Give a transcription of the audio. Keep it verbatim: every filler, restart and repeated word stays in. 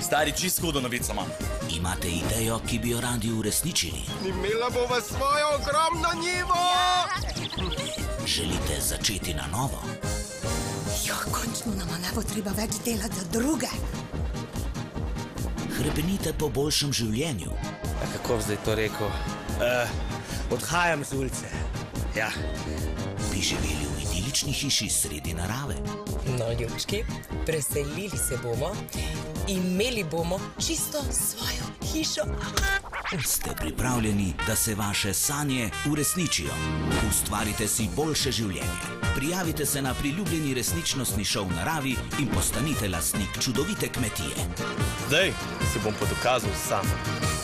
Stari, čisto hudo novico imam. Imate idejo, ki bi jo radi uresničili? Imela bova svojo ogromno njivo! Želite začeti na novo? Ja, končno nama ne bo treba več delati za druge. Hrepenite po boljšem življenju? A kako bi zdaj to rekel? Uh, odhajam z ulice. Ja. Bi živeli v idilični hiši sredi narave? No, ljubčki, preselili se bomo, imeli bomo čisto svojo hišo. Ste pripravljeni, da se vaše sanje uresničijo? Ustvarite si boljše življenje. Prijavite se na priljubljeni resničnostni šov v naravi in postanite lastnik čudovite kmetije. Zdaj si bom pa dokazal sam.